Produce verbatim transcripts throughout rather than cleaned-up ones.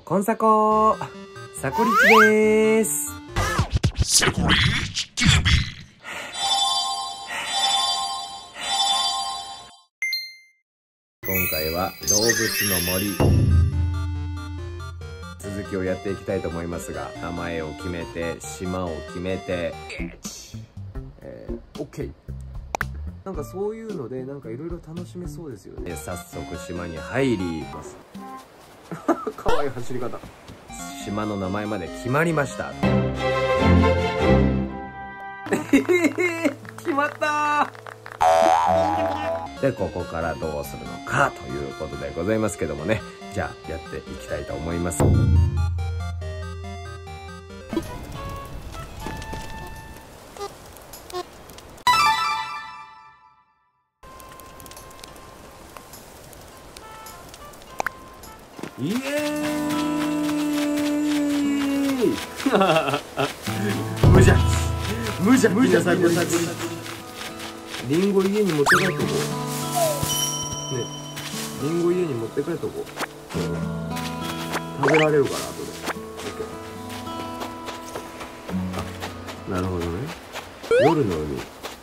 コンサコサコリチでーす。サコリチ ティービー。 今回は動物の森続きをやっていきたいと思いますが、名前を決めて島を決めて、えー、OK。なんかそういうのでなんかいろいろ楽しめそうですよね。早速島に入りますかわいい走り方。島の名前まで決まりました決まったー。でここからどうするのかということでございますけどもね、じゃあやっていきたいと思います。イエーイ無邪無邪無邪最高最高。リンゴ家に持って帰っとこうね。リンゴ家に持って帰っとこう。食べられるから後で。あ、なるほどね。夜の海。よ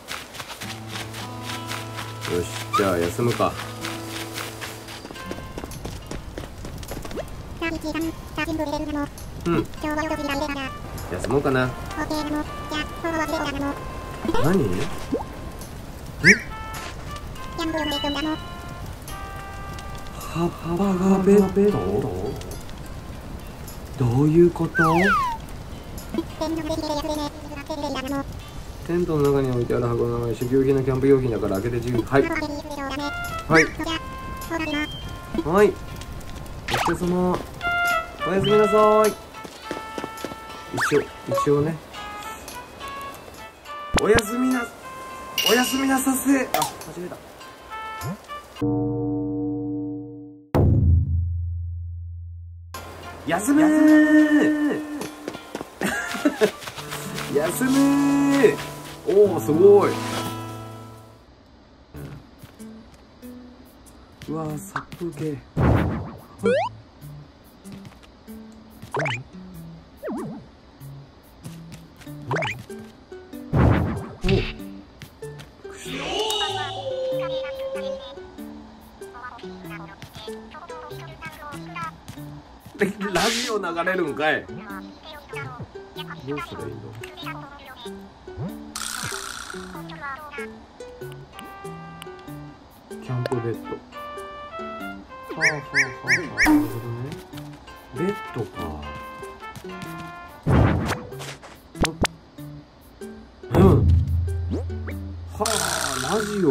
し、じゃあ休むか。うん。休もうかな。何？え？葉っぱがベッド？どういうこと？テントの中に置いてある箱の名前、主給品のキャンプ用品だから開けて自由に。はい。はい。はい。お疲れ様。おやすみなさい。一応、一応ね。おやすみな、おやすみなさせ。あ、間違えた。休めー休めー。おー、すごい。うわー、殺風景。ラジオ流れるんかい。どうすりゃいいの？キャンプベッド。はあはあはあはあ。なるほどね。ベッドか。うん。はあ、ラジオ。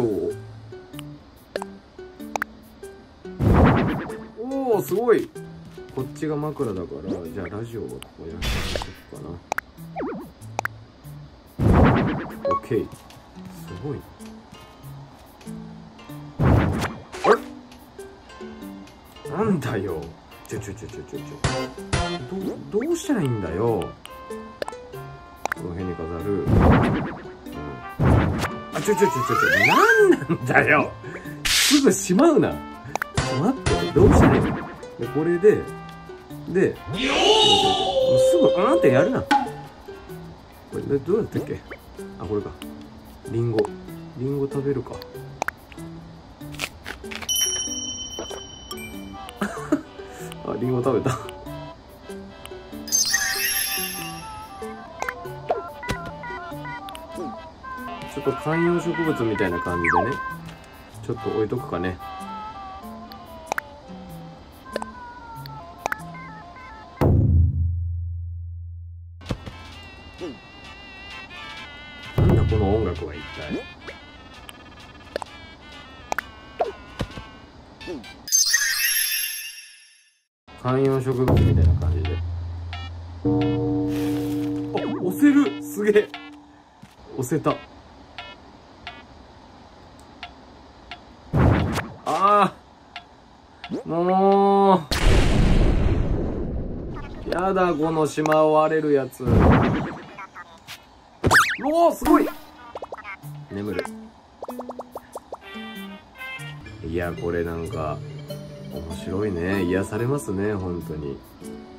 おお、すごい。こっちが枕だから、じゃあラジオはここにあげとくかな。オッケー。すごい。あれ？なんだよ。ちょちょちょちょちょちょ。どどうしたらいいんだよ。この辺に飾る。うん。あ、ちょちょちょちょちょ。なんなんだよ。すぐしまうな。待って、どうしたらいいの？で、これで。で、すぐうんってやるな。これどうやったっけ？あ、これか。リンゴ。リンゴ食べるか。あ、リンゴ食べた。ちょっと観葉植物みたいな感じでね。ちょっと置いとくかね。なんだこの音楽は一体。観葉植物みたいな感じで。あ、押せる。すげえ。押せた。ああ。もう。やだ、この島を割れるやつ。おお、すごい。眠る。いや、これなんか面白いね。癒されますね、本当に。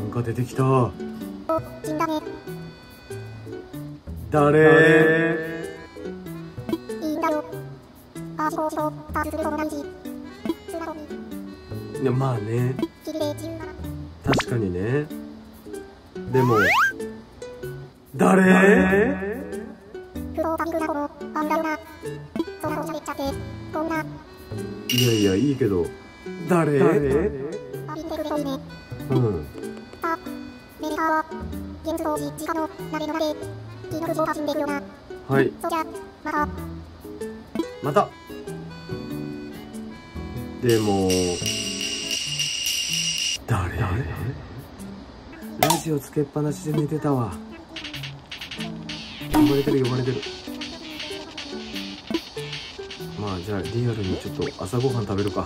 なんか出てきた。お、 死んだね。 誰？ いいんだよ。あーしこうしろ、パースすることもないし。素直に。 いや、まあね。 きりでじゅうなな。 確かにね。でも、誰？ 不動産グラボのアンダルな。そらおしゃれっちゃって、こんな。 いやいや、いいけど、誰？ アビンテグでもいいね。 うん。 あ、メーカーは、現当時自家の鍋の鍋、キーノル浄化死んでいくよな。 はい。 そりゃ、また。 また。でも、誰？ラジオつけっぱなしで寝てたわ。呼ばれてる呼ばれてる。まあじゃあリアルにちょっと朝ごはん食べるか。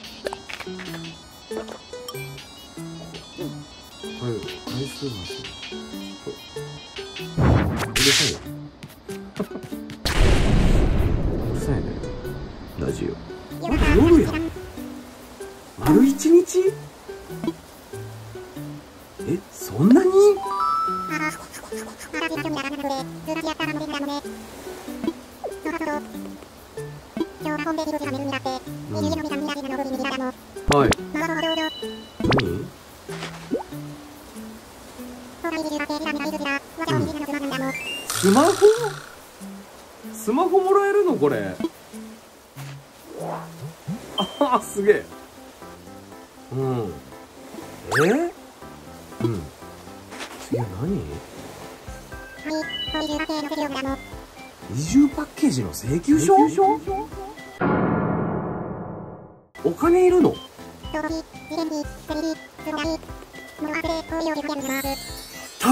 これ回数がうるさいよ。うるさいねラジオ。まだ夜やん。丸一日？え、そんなに？はい。何？スマホ？スマホもらえるのこれ？ああ、すげえ。うん。え？うん。次は何？移住パッケージの請求書？お金いるの？高っ！高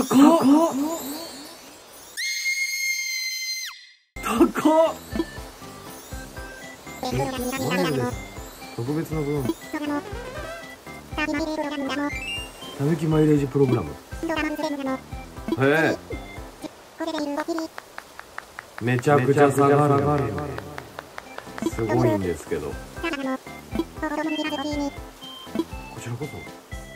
っ！特別な分。たぬきマイレージプログラム。へえ。めちゃくちゃ下がるよね。すごいんですけど。こちらこそ。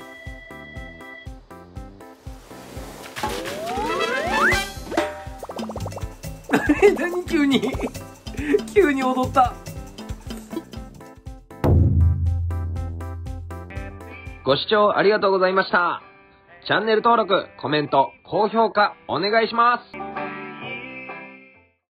何急に急に踊った。ご視聴ありがとうございました。チャンネル登録、コメント、高評価お願いします。